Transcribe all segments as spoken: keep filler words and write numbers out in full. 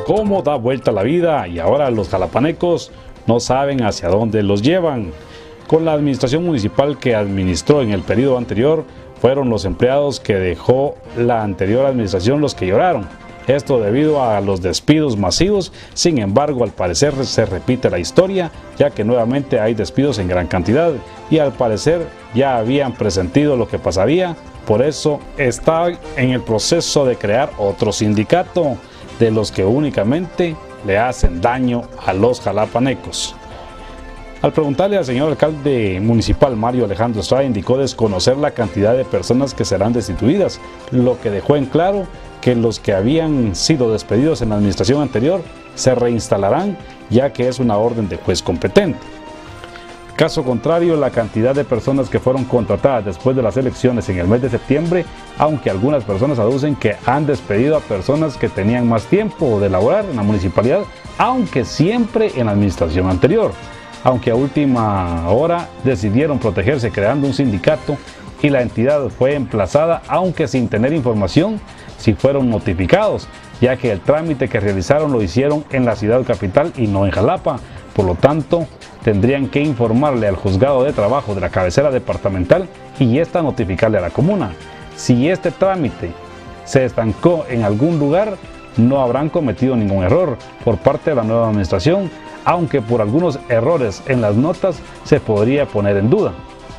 cómo da vuelta la vida y ahora los jalapanecos no saben hacia dónde los llevan. Con la administración municipal que administró en el periodo anterior, fueron los empleados que dejó la anterior administración los que lloraron. Esto debido a los despidos masivos. Sin embargo, al parecer se repite la historia, ya que nuevamente hay despidos en gran cantidad y al parecer ya habían presentido lo que pasaría. Por eso está en el proceso de crear otro sindicato de los que únicamente le hacen daño a los jalapanecos. Al preguntarle al señor alcalde municipal Mario Alejandro Estrada, indicó desconocer la cantidad de personas que serán destituidas, lo que dejó en claro que los que habían sido despedidos en la administración anterior se reinstalarán, ya que es una orden de juez competente. Caso contrario, la cantidad de personas que fueron contratadas después de las elecciones en el mes de septiembre, aunque algunas personas aducen que han despedido a personas que tenían más tiempo de laborar en la municipalidad, aunque siempre en la administración anterior. Aunque a última hora decidieron protegerse creando un sindicato y la entidad fue emplazada, aunque sin tener información si fueron notificados, ya que el trámite que realizaron lo hicieron en la ciudad capital y no en Jalapa. Por lo tanto, tendrían que informarle al juzgado de trabajo de la cabecera departamental y esta notificarle a la comuna. Si este trámite se estancó en algún lugar, no habrán cometido ningún error por parte de la nueva administración, aunque por algunos errores en las notas se podría poner en duda.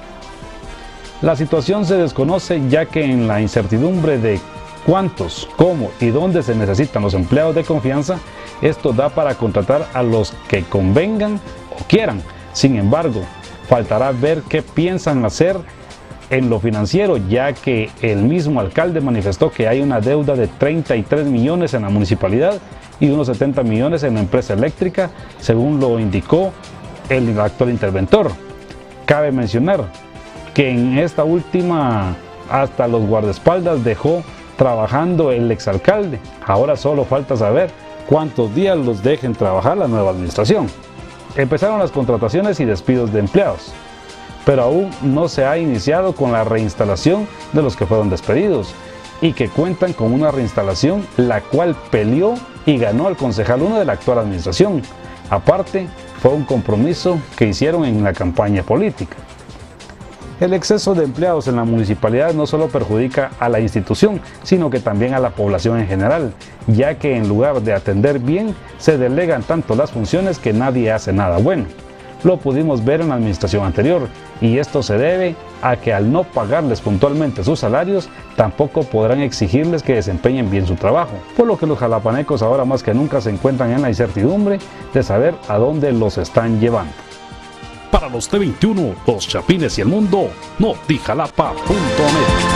La situación se desconoce, ya que en la incertidumbre de cuántos, cómo y dónde se necesitan los empleados de confianza, esto da para contratar a los que convengan o quieran. Sin embargo, faltará ver qué piensan hacer en lo financiero, ya que el mismo alcalde manifestó que hay una deuda de treinta y tres millones en la municipalidad y unos setenta millones en la empresa eléctrica, según lo indicó el actual interventor. Cabe mencionar que en esta última hasta los guardaespaldas dejó trabajando el exalcalde. Ahora solo falta saber cuántos días los dejen trabajar la nueva administración. Empezaron las contrataciones y despidos de empleados, pero aún no se ha iniciado con la reinstalación de los que fueron despedidos y que cuentan con una reinstalación la cual peleó y ganó el concejal uno de la actual administración. Aparte, fue un compromiso que hicieron en la campaña política. El exceso de empleados en la municipalidad no solo perjudica a la institución, sino que también a la población en general, ya que en lugar de atender bien, se delegan tanto las funciones que nadie hace nada bueno. Lo pudimos ver en la administración anterior, y esto se debe a que al no pagarles puntualmente sus salarios, tampoco podrán exigirles que desempeñen bien su trabajo, por lo que los jalapanecos ahora más que nunca se encuentran en la incertidumbre de saber a dónde los están llevando. Para los T veintiuno, los Chapines y el mundo, Notijalapa punto net.